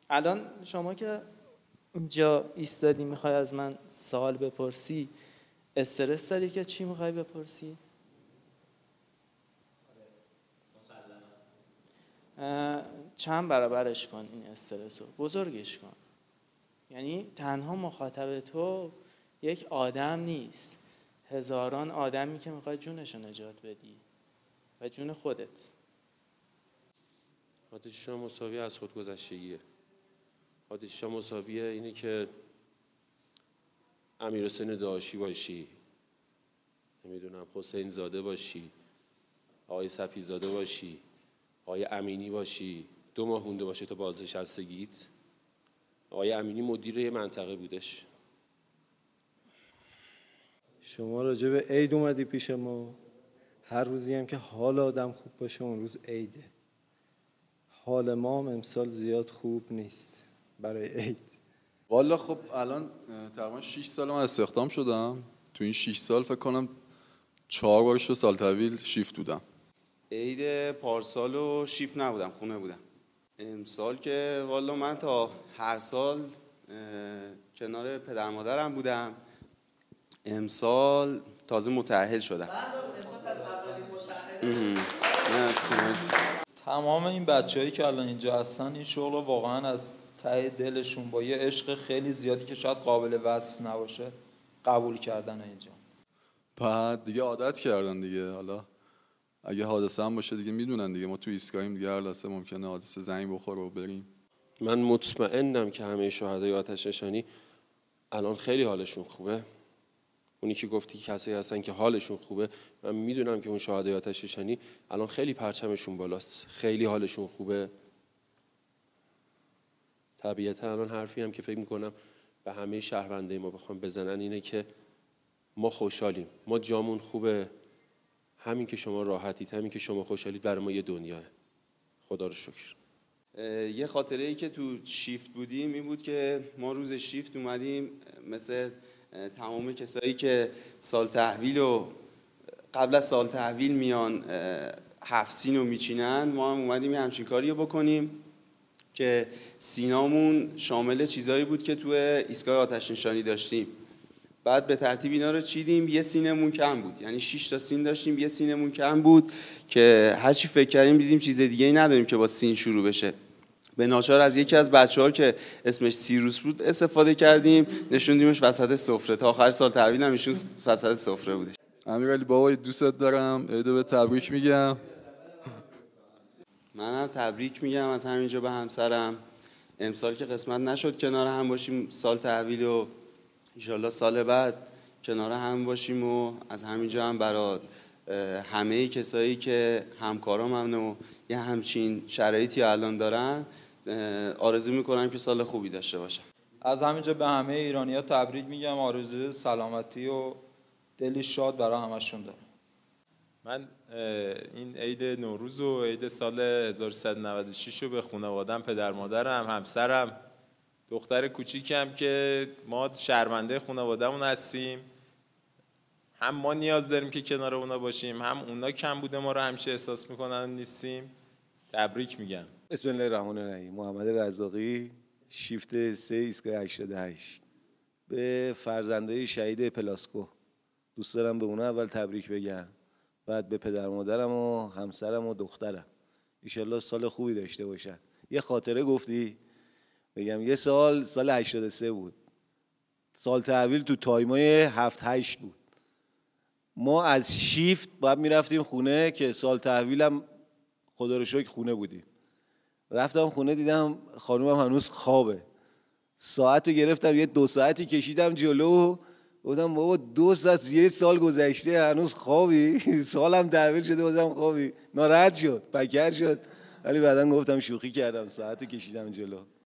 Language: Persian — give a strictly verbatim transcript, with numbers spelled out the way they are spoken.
الان شما که اینجا ایستادی میخوای از من سوال بپرسی، استرس داری که چی میخوای بپرسی؟ چند برابرش کن این استرس رو، بزرگش کن. یعنی تنها مخاطب تو یک آدم نیست، هزاران آدمی که میخوای جونش رو نجات بدی و جون خودت. آتش شما مساوی از خودگذشتگیه. آتش شما مساوی اینه که امیر حسین داعشی باشی، نمیدونم حسین زاده باشی، آقای صفی زاده باشی، آقای امینی باشی، دو ماه مونده باشه تا بازنشستگیت. آقای امینی مدیر یه منطقه بودش. شما راجع به عید اومدی پیش ما، هر روزی هم که حال آدم خوب باشه اون روز عیده. حال ما هم امسال زیاد خوب نیست برای عید. والا خب الان تقریبا شش سال من استخدام شدم. تو این شش سال فکر کنم چهار بارش رو سال طویل شیفت بودم. عید پارسال و شیفت نبودم، خونه بودم. امسال که والا من تا هر سال کنار پدر مادرم بودم، امسال تازه متأهل شدم. مرسی مرسی. تمام این بچه‌هایی که الان اینجا هستن این شغل رو واقعا از ته دلشون با یه عشق خیلی زیادی که شاید قابل وصف نباشه قبول کردن اینجا. بعد دیگه عادت کردن دیگه. حالا اگه حادثه هم باشه دیگه میدونن دیگه ما تو ایستگاهیم دیگه، هر لحظه ممکنه حادثه زنگ بخوره و بریم. من مطمئنم که همه شهدای آتش نشانی الان خیلی حالشون خوبه. اونی که گفتی کسایی هستن که حالشون خوبه، من میدونم که اون شهدای آتش نشانی الان خیلی پرچمشون بالاست، خیلی حالشون خوبه. طبیعتا الان حرفی هم که فکر میکنم به همه شهرونده ما بخوام بزنن اینه که ما خوشحالیم، ما جامون خوبه، همین که شما راحتید، همین که شما خوشحالید برای ما یه دنیاه. خدا رو شکر. یه خاطره ای که تو شیفت بودیم این بود که ما روز شیفت اومدیم مثل تمام کسایی که سال تحویل و قبل از سال تحویل میان هفت سین رو میچینن، ما هم اومدیم یه همچین کاری رو بکنیم که سینامون شامل چیزایی بود که تو ایستگاه آتش نشانی داشتیم. بعد به ترتیب اینا رو چیدیم، یه سینمون کم بود، یعنی شش تا سین داشتیم، یه سینمون کم بود که هرچی فکر کردیم دیدیم چیز دیگه ای نداریم که با سین شروع بشه. به ناچار از یکی از بچه‌ها که اسمش سیروس بود استفاده کردیم، نشوندیمش وسط سفره. تا آخر سال تحویل هم ایشون وسط سفره بودش. امیرعلی بابا دوستت دارم، عیدو به تبریک میگم. منم تبریک میگم از همینجا به همسرم. امسال که قسمت نشد کنار هم باشیم سال تحویل و انشالله سال بعد کنار هم باشیم و از همینجا هم برای همه کسایی که همکارام هم و یه همچین شرایطی الان دارن آرزو میکنم که سال خوبی داشته باشن. از همینجا به همه ایرانی‌ها تبریک میگم، آرزوی سلامتی و دلی شاد برای همشون دارم. من این عید نوروز و عید سال هزار و سیصد و نود و شش رو به خانواده‌ام، پدر مادرم، همسرم، دختر کوچیکم که ما شرمنده خانواده‌مون هستیم، هم ما نیاز داریم که کنار اونا باشیم، هم اونا کم بوده ما رو همیشه احساس میکنن نیستیم، تبریک میگم. بسم الله الرحمن الرحیم. محمد رزاقی، شیفت سه ایستگاه هشتاد و هشت. به فرزندای شهید پلاسکو دوست دارم به اونا اول تبریک بگم، بعد به پدر مادرم و همسرم و دخترم. انشالله سال خوبی داشته باشن. یه خاطره گفتی بگم، یه سال سال هشتاد و سه بود، سال تحویل تو تایمای هفت هشت بود. ما از شیفت باید میرفتیم خونه که سال تحویلم خدا رو شکر خونه بودیم. رفتم خونه دیدم خانومم هنوز خوابه. ساعت رو گرفتم یه دو ساعتی کشیدم جلو، گفتم بابا دو ساعت یه سال گذشته هنوز خوابی؟ سالم تحویل شده بازم خوابی؟ ناراحت شد، پکر شد، ولی بعداً گفتم شوخی کردم، ساعت رو کشیدم جلو.